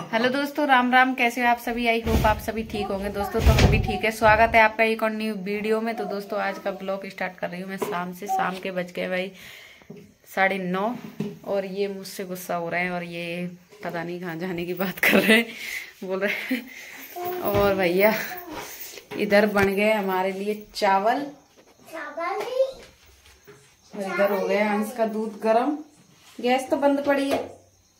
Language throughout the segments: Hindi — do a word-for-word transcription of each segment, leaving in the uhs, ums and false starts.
हेलो दोस्तों, राम राम। कैसे हो आप सभी? आई होप आप सभी ठीक होंगे दोस्तों। तो हम भी ठीक है। स्वागत है आपका एक और न्यू वीडियो में। तो दोस्तों आज का ब्लॉग स्टार्ट कर रही हूँ मैं शाम से। शाम के बज गए भाई साढ़े नौ और ये मुझसे गुस्सा हो रहे हैं और ये पता नहीं कहाँ जाने की बात कर रहे हैं, बोल रहे हैं। और भैया इधर बन गए हमारे लिए चावल, इधर हो गया हंस का दूध गरम। गैस तो बंद पड़ी है।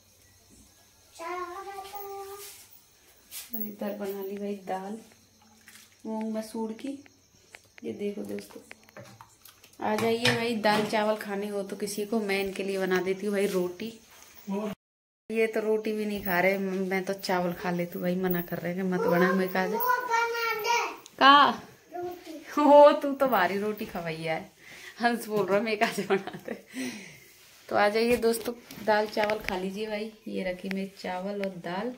इधर बना ली भाई दाल मूंग मसूर की। ये देखो दोस्तों, आ जाइए भाई दाल चावल खाने हो तो किसी को। मैं इनके लिए बना देती हूँ भाई रोटी। ये तो रोटी भी नहीं खा रहे, मैं तो चावल खा लेती हूँ भाई। मना कर रहे हैं मत बना। मैं कहा का हो तू तो भारी रोटी खवाइया है। हंस बोल रहा मैं कहा से बनाते। तो आ जाइए दोस्तों, दाल चावल खा लीजिए भाई। ये रखी मैं चावल और दाल।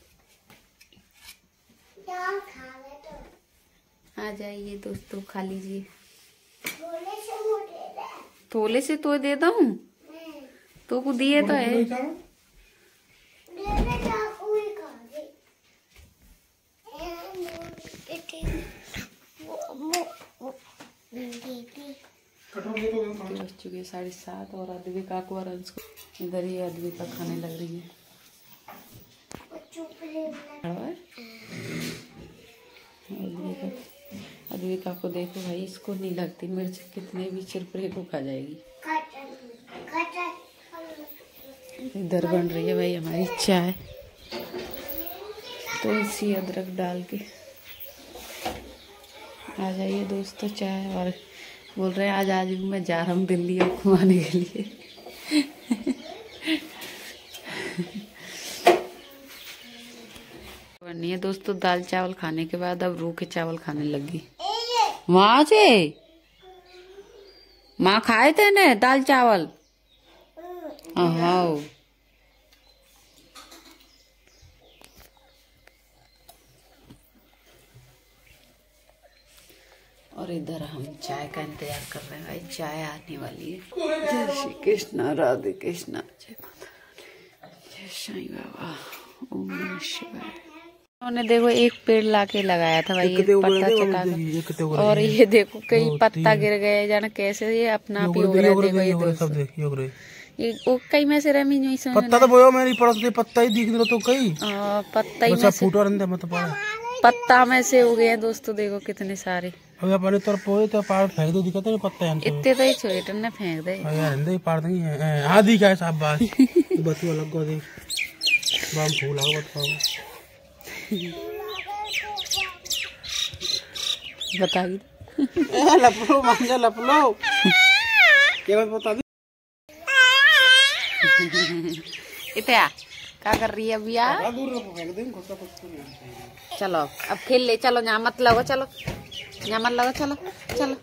आ जाइए दोस्तों खा लीजिए। थोले से तो दे दो तो को दिए तो है। बज चुके साढ़े सात और अद्विका को और अंश को इधर ही अद्विका खाने लग रही है। अद्विका अद्विका को देखो भाई, इसको नहीं लगती मिर्च, कितने भी चिरपरे को खा जाएगी। इधर बन रही है भाई हमारी चाय, तुलसी अदरक डाल के। आ जाइए दोस्तों चाय। और बोल रहे हैं आज आज मैं जा रहा हूँ दिल्ली और घुमाने के लिए। बननी है दोस्तों दाल चावल खाने के बाद अब रूखे चावल खाने लगी। वहां से माँ खाए थे ना दाल चावल। हाँ और इधर हम चाय का इंतजार कर रहे हैं भाई। चाय आने वाली है। जय श्री कृष्णा, राधे कृष्णा, जय माता रानी, जय साईं बाबा, ओम नमः शिवाय। उन्होंने देखो एक पेड़ लाके लगाया था भाई, एक पत्ता चटा। और ये देखो कई पत्ता गिर गए जाना कैसे। ये अपना आप ही हो रहा है। देखो ये ये वो कई में से रमी नहीं समझ पत्ता तो बोयो मेरी पड़त पत्ता ही दिख रहा तो कई पत्ता ही में से फूटा रंदे मत पड़ा पत्ता में से हो गए दोस्तों। देखो कितने सारे। अब अपने तरफ पोए तो पार फेंक दो, दिखता है पत्ता है इतने तो ही छोटे ने फेंक दे यार। नहीं पार नहीं है। हां दिखा है साहब बात बतू अलग को देख बाम फूल आ बताओ बता दी ए लपलो मंजा लपलो क्या बात बता दी। इतना क्या कर रही है अभी यार? चलो अब खेल ले। चलो यहाँ मत लगो, चलो यहाँ मत लगो, चलो चलो।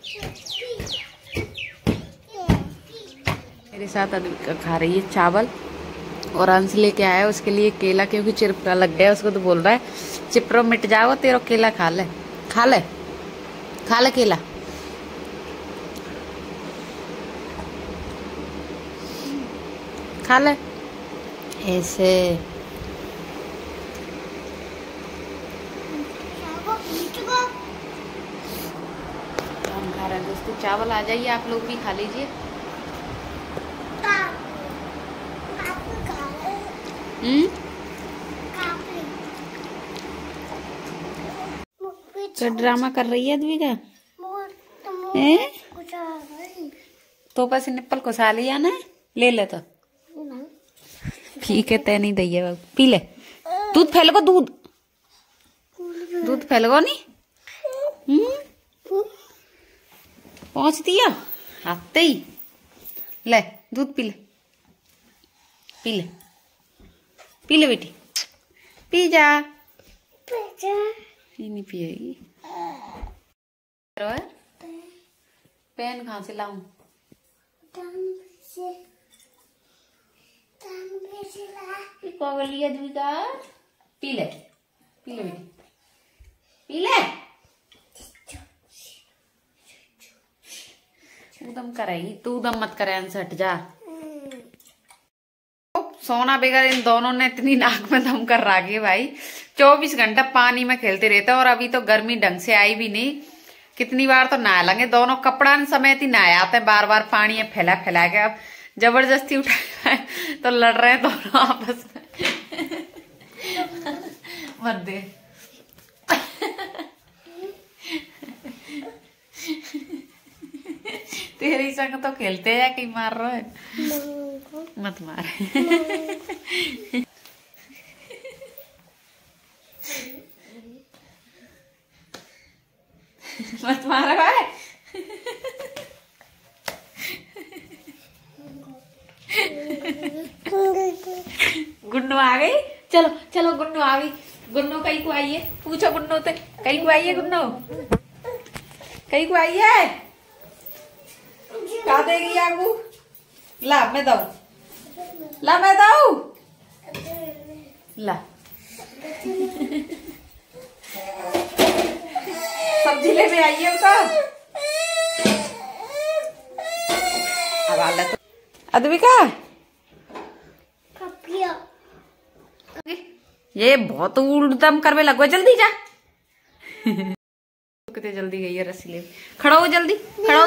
मेरे साथ अद्विका खा रही है चावल और अंश लेके आया उसके लिए केला, क्योंकि चिपका लग गया उसको। तो बोल रहा है चिपरो मिट जाओ तेरा केला खा ले खा ले खा ले केला। खा ले ऐसे। हम खा रहे हैं दोस्तों चावल। आ जाइए आप लोग भी खा लीजिए। हम्म क्या ड्रामा कर रही है अद्विका? तो बस निप्पल को सा लिया ना, ले ले तो ठीक है। तय नहीं दैया बाबू, पी ले दूध फैलगो, दूध दूध फैलगो नहीं। हम्म पहुंच दिया आते ही। ले दूध पी ले पी ले पी ले बेटी पी जा। ये नहीं पिएगी। पेन कहाँ से लाऊं? पी ले पी ले बेटी पी ले। तू दम करेगी, तू दम मत करे, हट जा। सोना बगैर इन दोनों ने इतनी नाक में दम कर रखी है भाई। चौबीस घंटा पानी में खेलते रहते और अभी तो गर्मी ढंग से आई भी नहीं। कितनी बार तो नहा लेंगे दोनों, कपड़ा समेत ही नहाए आते हैं बार बार पानी में फैला फैला के। अब जबरदस्ती उठाया तो लड़ रहे हैं दोनों आपस में। मत दे। तेरी संग तो खेलते हैं कहीं मार रहे हैं। मत मार। मत मारो भाई। गुन्नू आ गई। चलो चलो गुन्नू आ गई। गुन्नू कहीं को आई है, पूछो गुन्नू से कहीं को आई है। गुन्नू कहीं को आई है, का देगी आगू? ला मैं दऊ, ला मैं दऊ, ला। सब्जी लेने आई है उसका। अब आला तो अद्विका ये बहुत उड़दम करवे लगो। जल्दी जा। कितने जल्दी गई है रस्सी ले। खड़ा हो जल्दी, खड़ा हो।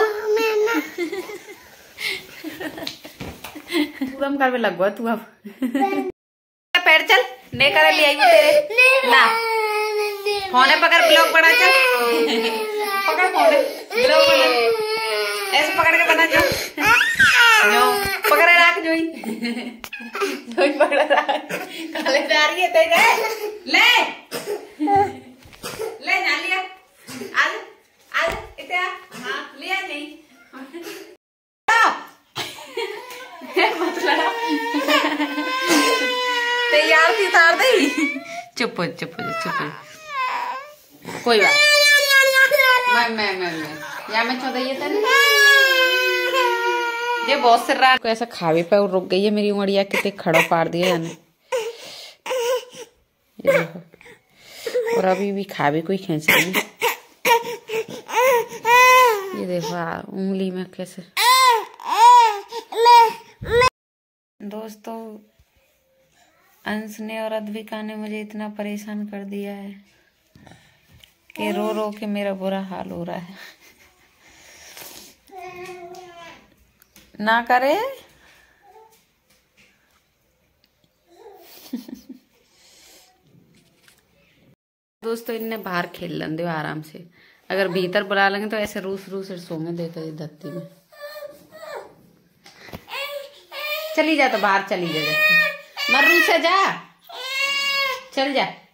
उड़दम करवे लगो तू। अब पैर चल ने करे ले आई तेरे। ला फोने पकड़, ब्लॉक बना। चल पकड़ फोने, ब्लॉक बना। ऐसे पकड़ के बना। जो जो पकड़ रख। जोई जोई पकड़ रख। काले जा रही है तेरे। ले ले ना लिया। आज आज इतना हाँ लिया नहीं। मत लड़ा। ते यार थी तार दे। चुप हो चुप हो चुप हो। कोई बात मैं मैं मैं मैं या मैं चौदह तेरे। ये बहुत सिर रहा को ऐसा खावे पे और रुक गई है मेरी उमड़िया। कितने खड़ा पार दिया जाने। ये देखो, और अभी भी खावे को ही खींच रही है। ये देखो उंगली में कैसे। दोस्तों अंश ने और अद्विका ने मुझे इतना परेशान कर दिया है कि रो रो के मेरा बुरा हाल हो रहा है। ना करे। दोस्तों इनने बाहर खेल लें दो आराम से। अगर भीतर बुला लेंगे तो ऐसे रूस रूस सोंगे देकर धरती में। चली जा तो बाहर चली जा। मर्रू से जा, चल जा।